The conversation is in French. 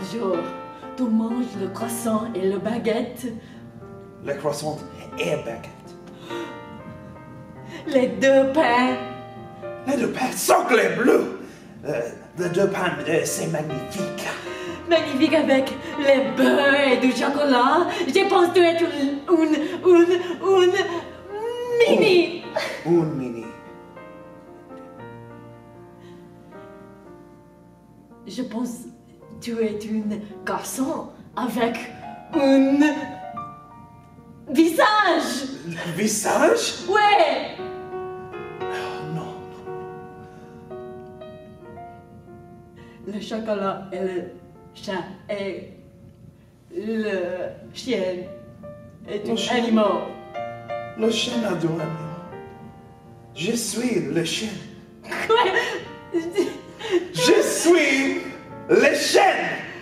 Bonjour. Tu manges le croissant et le baguette? Le croissant et baguette. Les deux pains. Les deux pains sanglés bleus. Les deux pains, c'est magnifique. Magnifique avec les beurres et du chocolat. Je pense que tu es une mini. Une mini. Je pense que tu es un garçon avec un visage. Le visage? Ouais. Oh, non. Le chocolat et le chat et le chien est un animal. Le chien a deux animaux. Je suis le chien. Quoi? Je suis le chien.